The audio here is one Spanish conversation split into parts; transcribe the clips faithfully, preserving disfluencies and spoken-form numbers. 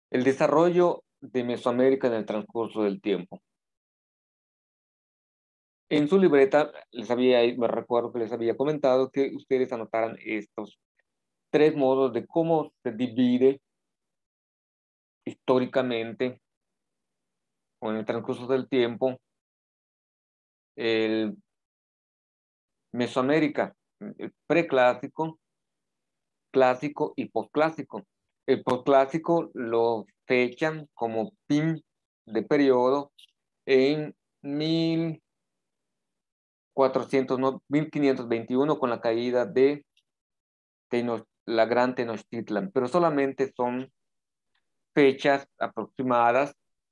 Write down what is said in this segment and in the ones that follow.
El desarrollo de Mesoamérica en el transcurso del tiempo. En su libreta les había, me recuerdo que les había comentado que ustedes anotaran estos tres modos de cómo se divide históricamente o en el transcurso del tiempo el Mesoamérica, el preclásico, clásico y posclásico. El posclásico lo fechan como fin de periodo en mil cuatrocientos, no, mil quinientos veintiuno con la caída de Teno- la Gran Tenochtitlan, pero solamente son fechas aproximadas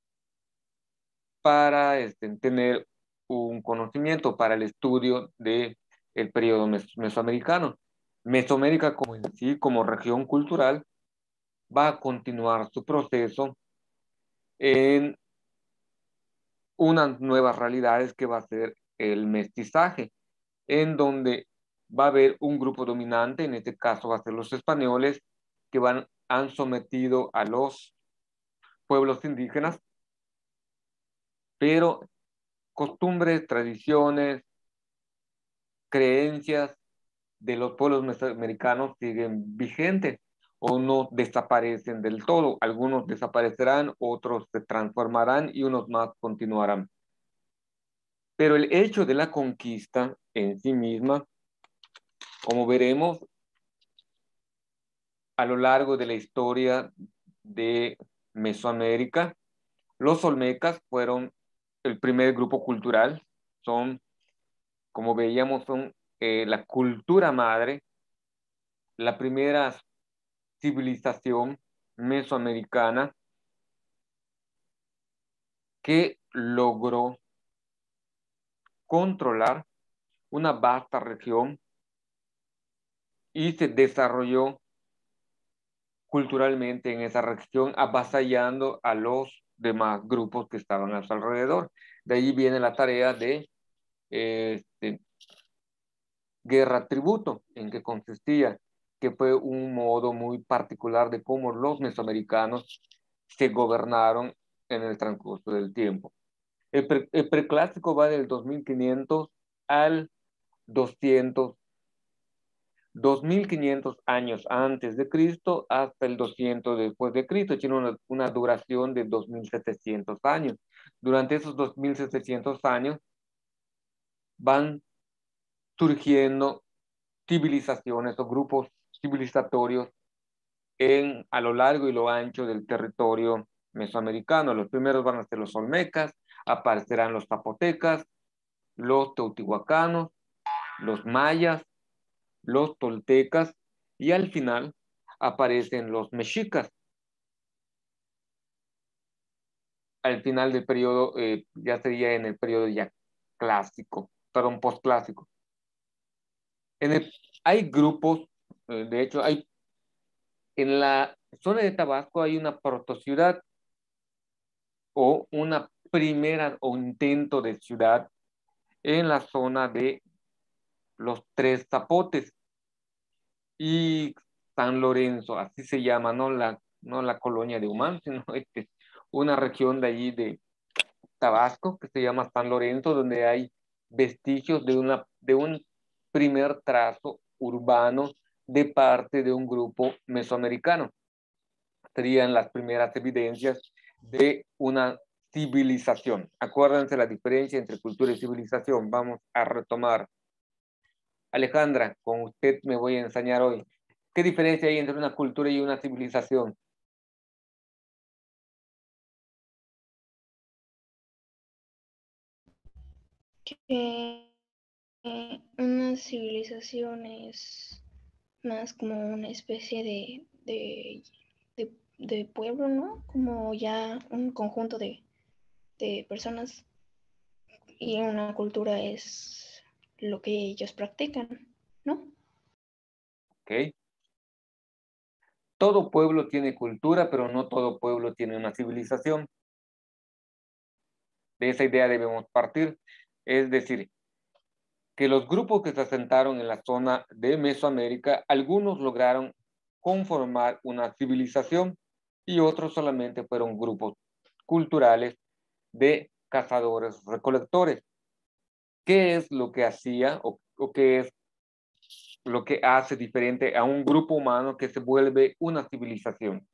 para este, tener un conocimiento para el estudio de el periodo mes- mesoamericano. Mesoamérica como en sí, como región cultural, va a continuar su proceso en unas nuevas realidades que va a ser el mestizaje, en donde va a haber un grupo dominante, en este caso va a ser los españoles, que van, han sometido a los pueblos indígenas, pero costumbres, tradiciones, creencias de los pueblos mesoamericanos siguen vigentes o no desaparecen del todo. Algunos desaparecerán, otros se transformarán y unos más continuarán. Pero el hecho de la conquista en sí misma, como veremos a lo largo de la historia de Mesoamérica, los olmecas fueron el primer grupo cultural, son, como veíamos, son eh, la cultura madre, la primera civilización mesoamericana que logró controlar una vasta región y se desarrolló culturalmente en esa región, avasallando a los demás grupos que estaban a su alrededor. De ahí viene la tarea de eh, este, guerra tributo, en que consistía, que fue un modo muy particular de cómo los mesoamericanos se gobernaron en el transcurso del tiempo. El, pre, el preclásico va del dos mil quinientos al doscientos, dos mil quinientos años antes de Cristo hasta el doscientos después de Cristo. Tiene una, una duración de dos mil setecientos años. Durante esos dos mil setecientos años van surgiendo civilizaciones o grupos civilizatorios en, a lo largo y lo ancho del territorio mesoamericano. Los primeros van a ser los olmecas, aparecerán los zapotecas, los teotihuacanos, los mayas, los toltecas y al final aparecen los mexicas. Al final del periodo, eh, ya sería en el periodo ya clásico, perdón, postclásico. En el, hay grupos, eh, de hecho, hay en la zona de Tabasco hay una protociudad o una primera o intento de ciudad en la zona de los Tres Zapotes y San Lorenzo, así se llama, no la, no la colonia de Humán, sino este, una región de allí de Tabasco que se llama San Lorenzo, donde hay vestigios de, una, de un primer trazo urbano de parte de un grupo mesoamericano. Serían las primeras evidencias de una civilización. Acuérdense la diferencia entre cultura y civilización. Vamos a retomar. Alejandra, con usted me voy a enseñar hoy. ¿Qué diferencia hay entre una cultura y una civilización? Que una civilización es más como una especie de, de, de, de pueblo, ¿no? Como ya un conjunto de, de personas, y una cultura es lo que ellos practican, ¿no? ¿Ok? Todo pueblo tiene cultura, pero no todo pueblo tiene una civilización. De esa idea debemos partir. Es decir, que los grupos que se asentaron en la zona de Mesoamérica, algunos lograron conformar una civilización, y otros solamente fueron grupos culturales de cazadores-recolectores. ¿Qué es lo que hacía o, o qué es lo que hace diferente a un grupo humano que se vuelve una civilización?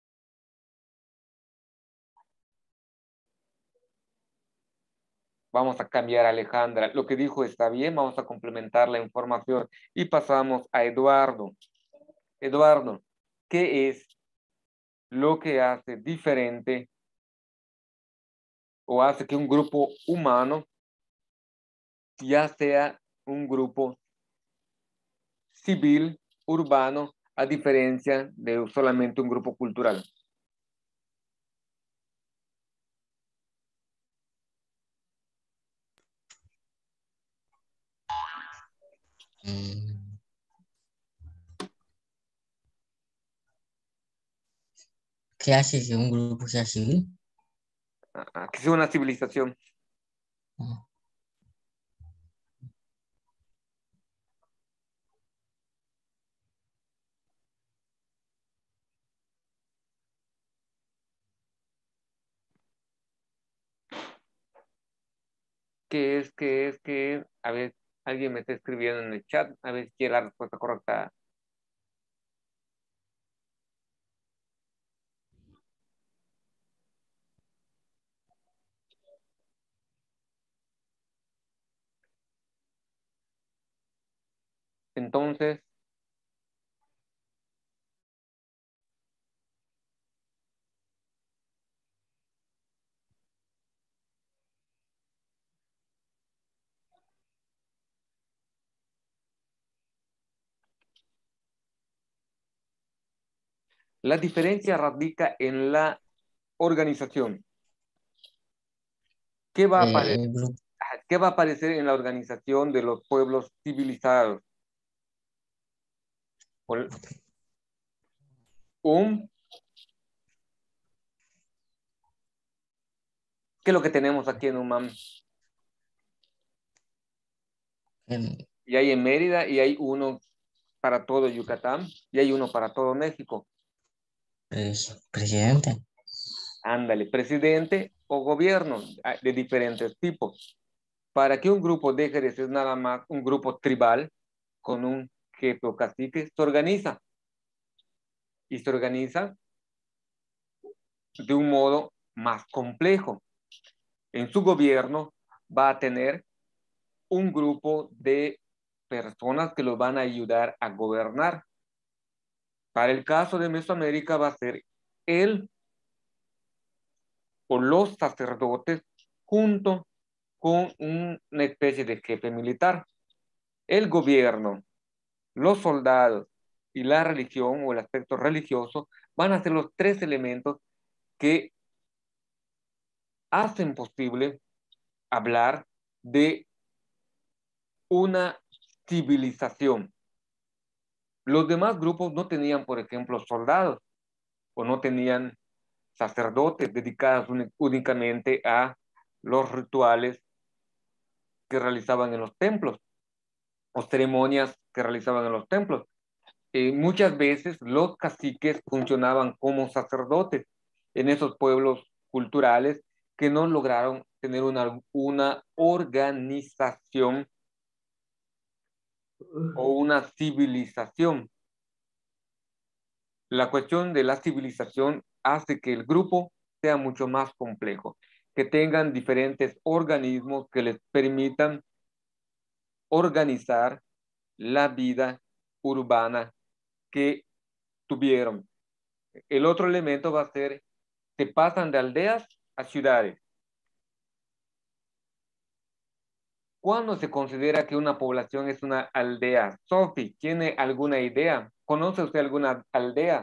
Vamos a cambiar a Alejandra. Lo que dijo está bien, vamos a complementar la información y pasamos a Eduardo. Eduardo, ¿qué es lo que hace diferente o hace que un grupo humano ya sea un grupo civil, urbano, a diferencia de solamente un grupo cultural? Mm, ¿Qué hace que un grupo sea civil? Ah, que sea una civilización. Ah, ¿Qué es, qué es, qué es? A ver, alguien me está escribiendo en el chat, a ver si quiere la respuesta correcta. Entonces, la diferencia radica en la organización. ¿Qué va a eh, aparecer, el grupo, qué va a aparecer en la organización de los pueblos civilizados? Un, ¿qué es lo que tenemos aquí en UMAM? el, Y hay en Mérida y hay uno para todo Yucatán y hay uno para todo México. es presidente. Ándale, presidente o gobierno ah, de diferentes tipos. Para que un grupo deje de ser nada más un grupo tribal con un jefe o cacique, se organiza y se organiza de un modo más complejo. En su gobierno va a tener un grupo de personas que los van a ayudar a gobernar. Para el caso de Mesoamérica va a ser él o los sacerdotes junto con una especie de jefe militar. El gobierno, los soldados y la religión o el aspecto religioso van a ser los tres elementos que hacen posible hablar de una civilización. Los demás grupos no tenían, por ejemplo, soldados o no tenían sacerdotes dedicados únicamente a los rituales que realizaban en los templos o ceremonias que realizaban en los templos. Eh, muchas veces los caciques funcionaban como sacerdotes en esos pueblos culturales que no lograron tener una, una organización o una civilización. La cuestión de la civilización hace que el grupo sea mucho más complejo, que tengan diferentes organismos que les permitan organizar la vida urbana que tuvieron. El otro elemento va a ser, se pasan de aldeas a ciudades. ¿Cuándo se considera que una población es una aldea? Sophie, ¿tiene alguna idea? ¿Conoce usted alguna aldea?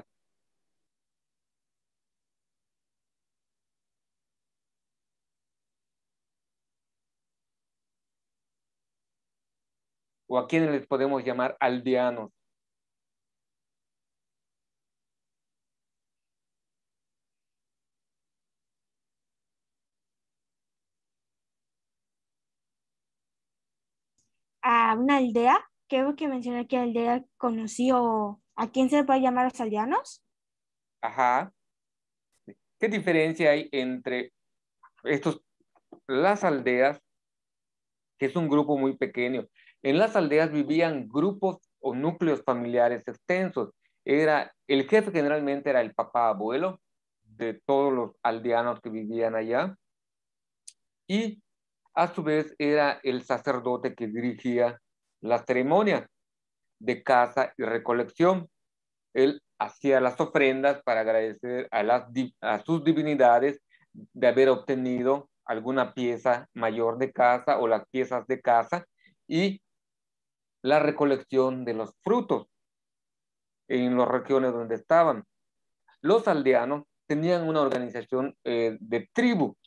¿O a quiénes les podemos llamar aldeanos? A una aldea, creo que mencioné que aldea conoció a quién se le puede llamar los aldeanos. Ajá. ¿Qué diferencia hay entre estos, las aldeas, que es un grupo muy pequeño? En las aldeas vivían grupos o núcleos familiares extensos. Era, el jefe generalmente era el papá abuelo de todos los aldeanos que vivían allá, y a su vez era el sacerdote que dirigía la ceremonia de caza y recolección. Él hacía las ofrendas para agradecer a, las, a sus divinidades de haber obtenido alguna pieza mayor de caza o las piezas de caza, y la recolección de los frutos en las regiones donde estaban. Los aldeanos tenían una organización eh, de tribu,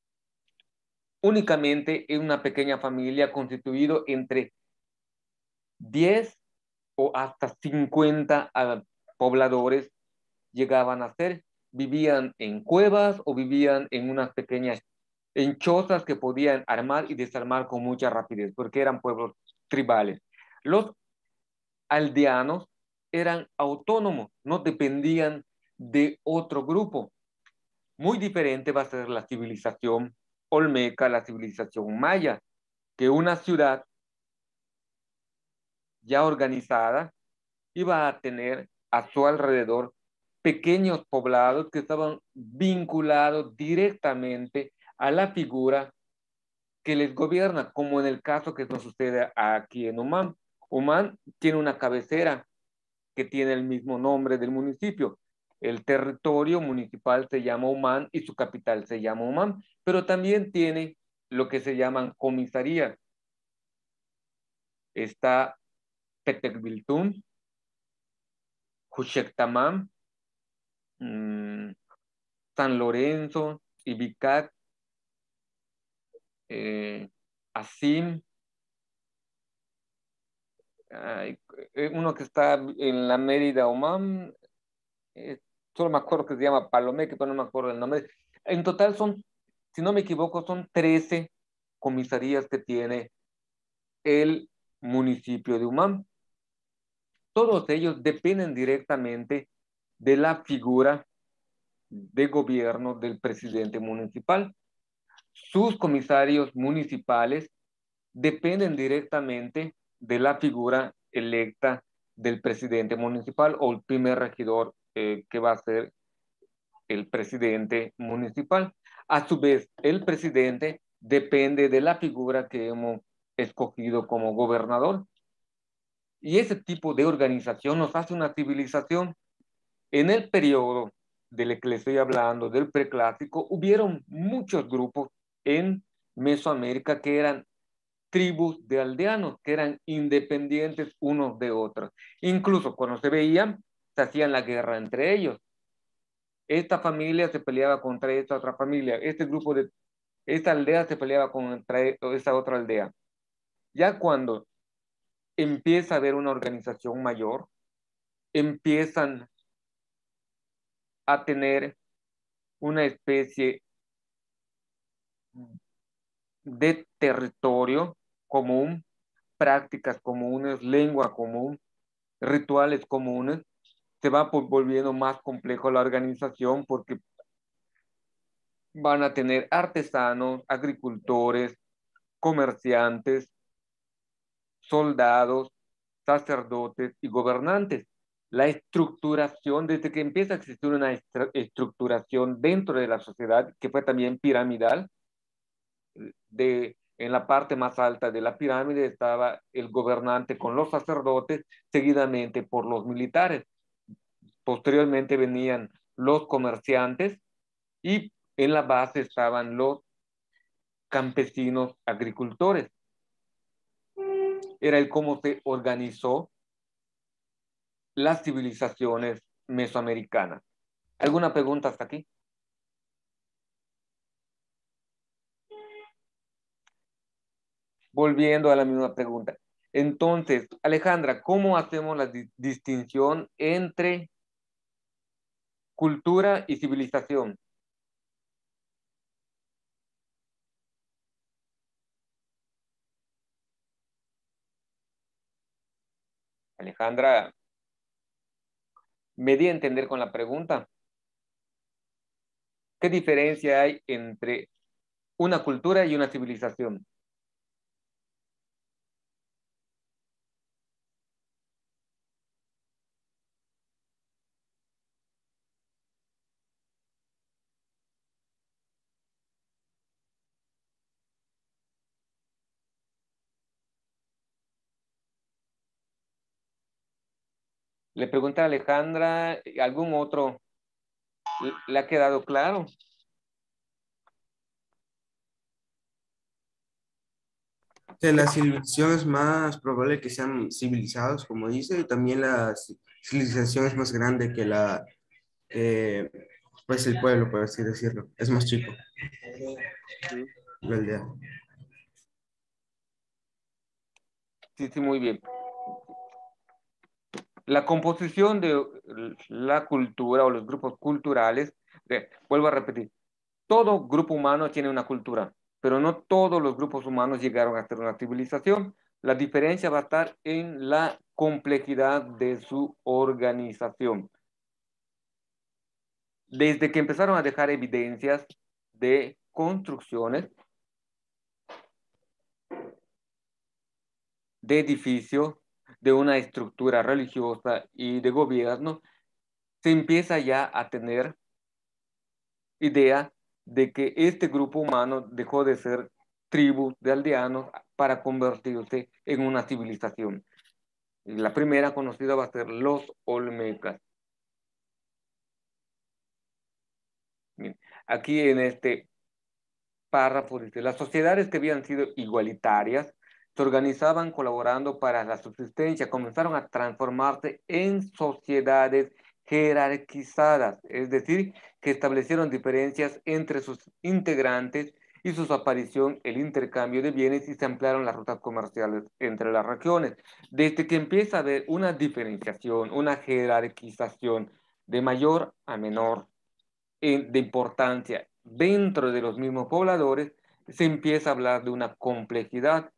únicamente en una pequeña familia constituido entre diez o hasta cincuenta uh, pobladores llegaban a ser. Vivían en cuevas o vivían en unas pequeñas, en chozas que podían armar y desarmar con mucha rapidez, porque eran pueblos tribales. Los aldeanos eran autónomos, no dependían de otro grupo. Muy diferente va a ser la civilización olmeca, la civilización maya, que una ciudad ya organizada iba a tener a su alrededor pequeños poblados que estaban vinculados directamente a la figura que les gobierna, como en el caso que nos sucede aquí en Humán. Humán tiene una cabecera que tiene el mismo nombre del municipio. El territorio municipal se llama Humán y su capital se llama Humán, pero también tiene lo que se llaman comisarías. Está Petecbiltún, Juchectamán, mmm, San Lorenzo, Ibicat, eh, Asim, hay uno que está en la Mérida, Oman, eh, solo me acuerdo que se llama Palomeque, pero no me acuerdo el nombre. En total son, si no me equivoco, son trece comisarías que tiene el municipio de Umam. Todos ellos dependen directamente de la figura de gobierno del presidente municipal. Sus comisarios municipales dependen directamente de la figura electa del presidente municipal o el primer regidor eh, que va a ser el presidente municipal. A su vez, el presidente depende de la figura que hemos escogido como gobernador. Y ese tipo de organización nos hace una civilización. En el periodo del que le estoy hablando, del preclásico, hubieron muchos grupos en Mesoamérica que eran tribus de aldeanos, que eran independientes unos de otros. Incluso cuando se veían, se hacían la guerra entre ellos. Esta familia se peleaba contra esta otra familia, este grupo de, esta aldea se peleaba contra esa otra aldea. Ya cuando empieza a haber una organización mayor, empiezan a tener una especie de territorio común, prácticas comunes, lengua común, rituales comunes. Se va volviendo más complejo la organización porque van a tener artesanos, agricultores, comerciantes, soldados, sacerdotes y gobernantes. La estructuración, desde que empieza a existir una estructuración dentro de la sociedad, que fue también piramidal, de, en la parte más alta de la pirámide estaba el gobernante con los sacerdotes, seguidamente por los militares. Posteriormente venían los comerciantes y en la base estaban los campesinos agricultores. Era el cómo se organizó las civilizaciones mesoamericanas. ¿Alguna pregunta hasta aquí? Volviendo a la misma pregunta. Entonces, Alejandra, ¿cómo hacemos la di- distinción entre cultura y civilización? Alejandra, me di a entender con la pregunta. ¿Qué diferencia hay entre una cultura y una civilización? Le pregunta a Alejandra, ¿algún otro le ha quedado claro? Que la civilización es más probable que sean civilizados, como dice, y también la ci- civilización es más grande que la, que, pues el pueblo, por así decirlo. Es más chico, Sí, la aldea. sí, sí, muy bien. La composición de la cultura o los grupos culturales, eh, vuelvo a repetir, todo grupo humano tiene una cultura, pero no todos los grupos humanos llegaron a ser una civilización. La diferencia va a estar en la complejidad de su organización. Desde que empezaron a dejar evidencias de construcciones, de edificios, de una estructura religiosa y de gobierno, se empieza ya a tener idea de que este grupo humano dejó de ser tribus de aldeanos para convertirse en una civilización. La primera conocida va a ser los Olmecas. Bien, aquí en este párrafo dice, las sociedades que habían sido igualitarias se organizaban colaborando para la subsistencia, comenzaron a transformarse en sociedades jerarquizadas, es decir, que establecieron diferencias entre sus integrantes y su aparición, el intercambio de bienes y se ampliaron las rutas comerciales entre las regiones. Desde que empieza a haber una diferenciación, una jerarquización de mayor a menor de importancia dentro de los mismos pobladores, se empieza a hablar de una complejidad.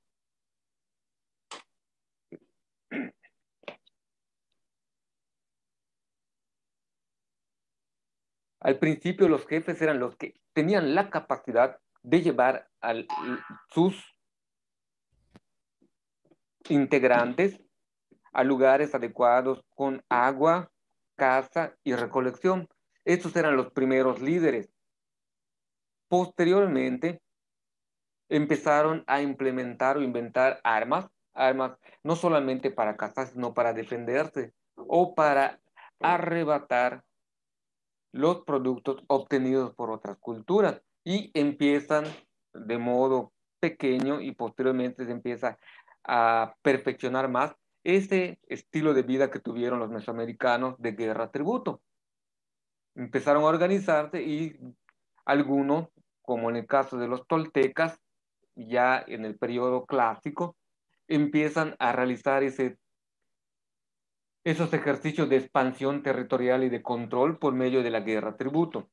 Al principio los jefes eran los que tenían la capacidad de llevar a sus integrantes a lugares adecuados con agua, casa y recolección. Estos eran los primeros líderes. Posteriormente, empezaron a implementar o inventar armas, armas no solamente para cazar, sino para defenderse o para arrebatar los productos obtenidos por otras culturas y empiezan de modo pequeño y posteriormente se empieza a perfeccionar más ese estilo de vida que tuvieron los mesoamericanos de guerra tributo. Empezaron a organizarse y algunos, como en el caso de los toltecas, ya en el periodo clásico, empiezan a realizar ese, esos ejercicios de expansión territorial y de control por medio de la guerra tributo.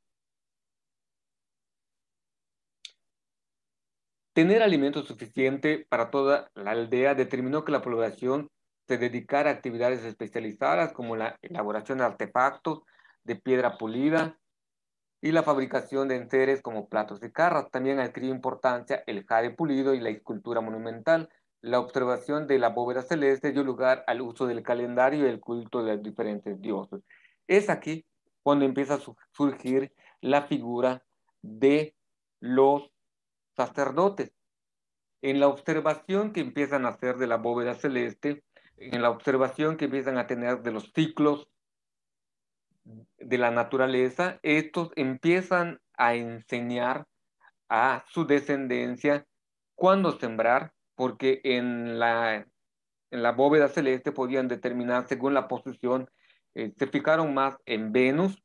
Tener alimento suficiente para toda la aldea determinó que la población se dedicara a actividades especializadas como la elaboración de artefactos de piedra pulida y la fabricación de enseres como platos y jarras. También adquirió importancia el jade pulido y la escultura monumental. La observación de la bóveda celeste dio lugar al uso del calendario y el culto de los diferentes dioses. Es aquí cuando empieza a surgir la figura de los sacerdotes. En la observación que empiezan a hacer de la bóveda celeste, en la observación que empiezan a tener de los ciclos de la naturaleza, estos empiezan a enseñar a su descendencia cuándo sembrar, porque en la, en la bóveda celeste podían determinar según la posición, eh, se fijaron más en Venus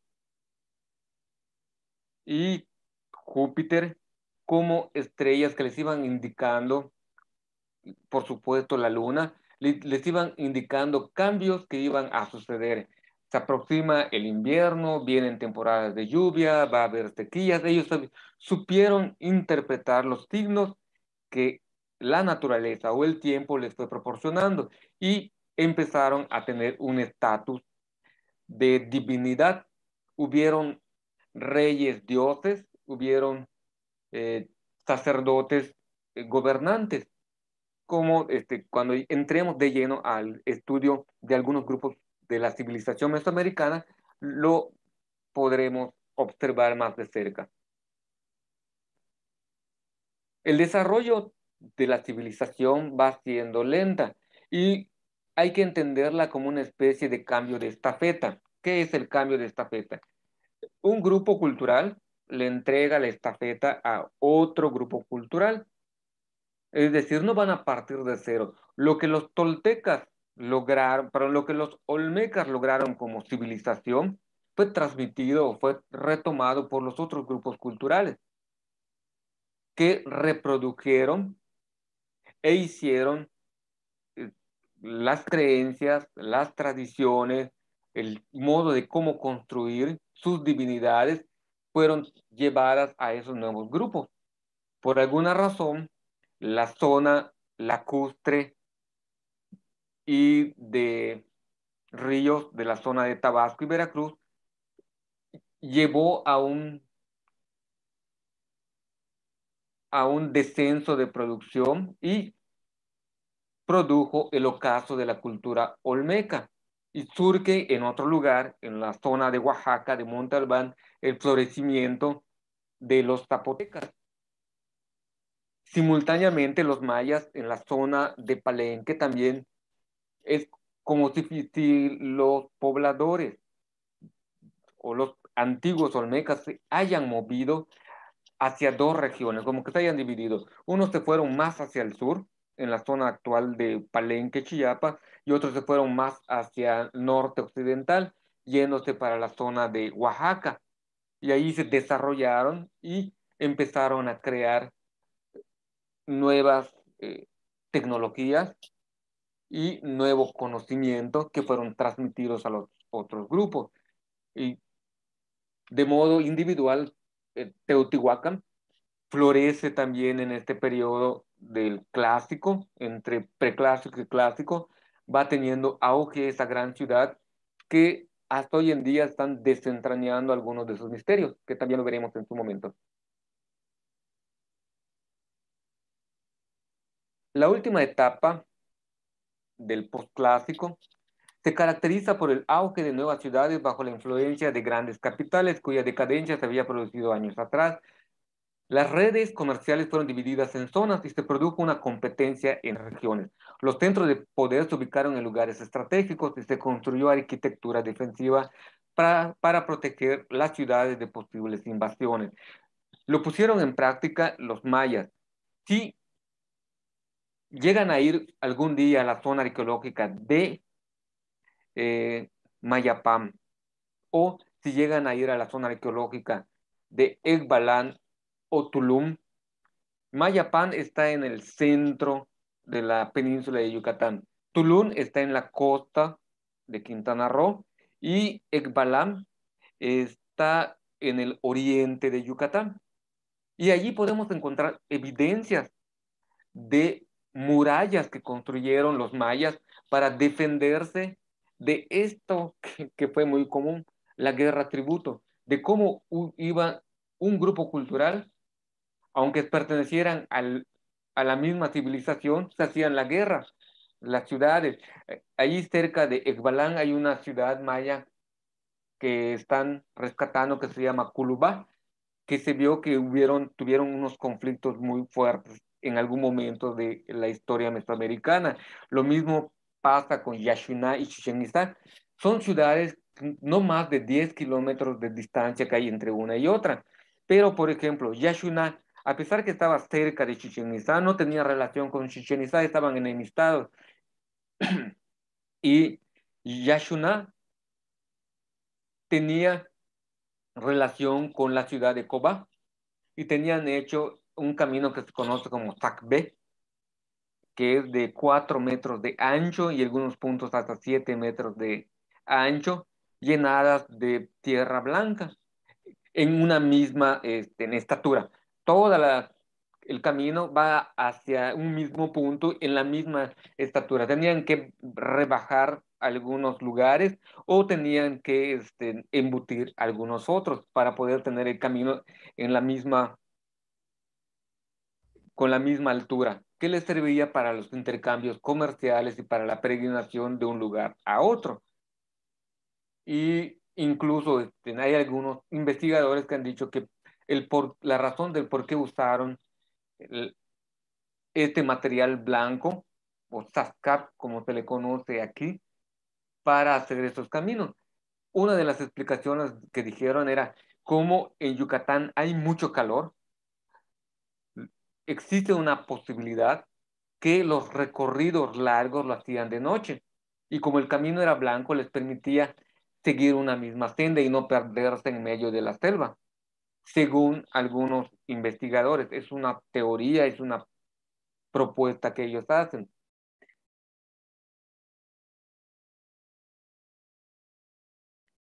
y Júpiter como estrellas que les iban indicando, por supuesto la luna, les iban indicando cambios que iban a suceder. Se aproxima el invierno, vienen temporadas de lluvia, va a haber sequías. Ellos supieron interpretar los signos que la naturaleza o el tiempo les fue proporcionando y empezaron a tener un estatus de divinidad. Hubieron reyes, dioses, hubieron eh, sacerdotes, eh, gobernantes, como este, cuando entremos de lleno al estudio de algunos grupos de la civilización mesoamericana, lo podremos observar más de cerca. El desarrollo de la civilización va siendo lenta y hay que entenderla como una especie de cambio de estafeta. ¿Qué es el cambio de estafeta? Un grupo cultural le entrega la estafeta a otro grupo cultural. Es decir, no van a partir de cero. Lo que los toltecas lograron, pero lo que los olmecas lograron como civilización fue transmitido, fue retomado por los otros grupos culturales que reprodujeron e hicieron eh, las creencias, las tradiciones, el modo de cómo construir sus divinidades fueron llevadas a esos nuevos grupos. Por alguna razón, la zona lacustre y de ríos de la zona de Tabasco y Veracruz llevó a un, a un descenso de producción y produjo el ocaso de la cultura olmeca. Y surge en otro lugar, en la zona de Oaxaca, de Monte Albán, el florecimiento de los zapotecas. Simultáneamente, los mayas en la zona de Palenque también es como si, si los pobladores o los antiguos olmecas se hayan movido hacia dos regiones, como que se hayan dividido. Unos se fueron más hacia el sur, en la zona actual de Palenque, Chiapas, y otros se fueron más hacia el norte occidental, yéndose para la zona de Oaxaca. Y ahí se desarrollaron y empezaron a crear nuevas eh, tecnologías y nuevos conocimientos que fueron transmitidos a los otros grupos. Y de modo individual, eh, Teotihuacán florece también en este periodo del clásico, entre preclásico y clásico, va teniendo auge esa gran ciudad que hasta hoy en día están desentrañando algunos de sus misterios, que también lo veremos en su momento. La última etapa del posclásico se caracteriza por el auge de nuevas ciudades bajo la influencia de grandes capitales cuya decadencia se había producido años atrás. Las redes comerciales fueron divididas en zonas y se produjo una competencia en regiones. Los centros de poder se ubicaron en lugares estratégicos y se construyó arquitectura defensiva para, para proteger las ciudades de posibles invasiones. Lo pusieron en práctica los mayas. Si llegan a ir algún día a la zona arqueológica de eh, Mayapam, o si llegan a ir a la zona arqueológica de Ekbalán o Tulum, Mayapán está en el centro de la península de Yucatán. Tulum está en la costa de Quintana Roo y Ekbalán está en el oriente de Yucatán. Y allí podemos encontrar evidencias de murallas que construyeron los mayas para defenderse de esto que, que fue muy común, la guerra tributo, de cómo u- iba un grupo cultural, aunque pertenecieran al, a la misma civilización, se hacían la guerra. Las ciudades, eh, allí cerca de Ekbalán hay una ciudad maya que están rescatando que se llama Culubá, que se vio que hubieron, tuvieron unos conflictos muy fuertes en algún momento de la historia mesoamericana. Lo mismo pasa con Yaxuná y Chichén Itzá. Son ciudades no más de diez kilómetros de distancia que hay entre una y otra. Pero, por ejemplo, Yaxuná, a pesar que estaba cerca de Chichén Itzá, no tenía relación con Chichén Itzá, estaban enemistados. Y Yaxuná tenía relación con la ciudad de Cobá y tenían hecho un camino que se conoce como Tacbé, que es de cuatro metros de ancho y algunos puntos hasta siete metros de ancho, llenadas de tierra blanca en una misma este, en estatura. Toda la, el camino va hacia un mismo punto en la misma estatura. Tenían que rebajar algunos lugares o tenían que este, embutir algunos otros para poder tener el camino en la misma, con la misma altura, que les servía para los intercambios comerciales y para la peregrinación de un lugar a otro. Y incluso este, hay algunos investigadores que han dicho que el por, la razón del por qué usaron el, este material blanco, o Sascap, como se le conoce aquí, para hacer estos caminos. Una de las explicaciones que dijeron era cómo en Yucatán hay mucho calor, existe una posibilidad que los recorridos largos lo hacían de noche, y como el camino era blanco, les permitía seguir una misma senda y no perderse en medio de la selva, según algunos investigadores. Es una teoría, es una propuesta que ellos hacen.